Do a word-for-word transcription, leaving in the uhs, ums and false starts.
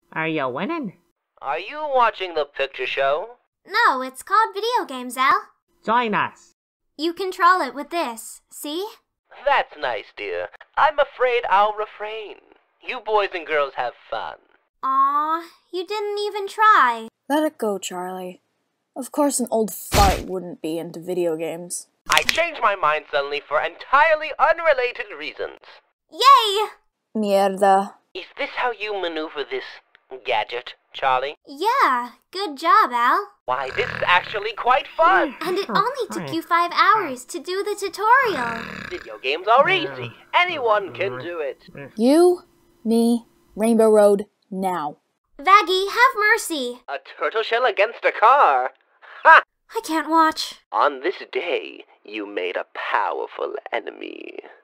Are you winning? Are you watching the picture show? No, it's called video games, Al. Join us. You control it with this, see? That's nice, dear. I'm afraid I'll refrain. You boys and girls have fun. Aw, you didn't even try. Let it go, Charlie. Of course an old fart wouldn't be into video games. I changed my mind suddenly for entirely unrelated reasons. Yay! Mierda. Is this how you maneuver this gadget, Charlie? Yeah, good job, Al. Why, this is actually quite fun. And it only took you five hours to do the tutorial. Video games are easy. Anyone can do it. You, me, Rainbow Road, now. Vaggie, have mercy. A turtle shell against a car? Ha! I can't watch. On this day, you made a powerful enemy.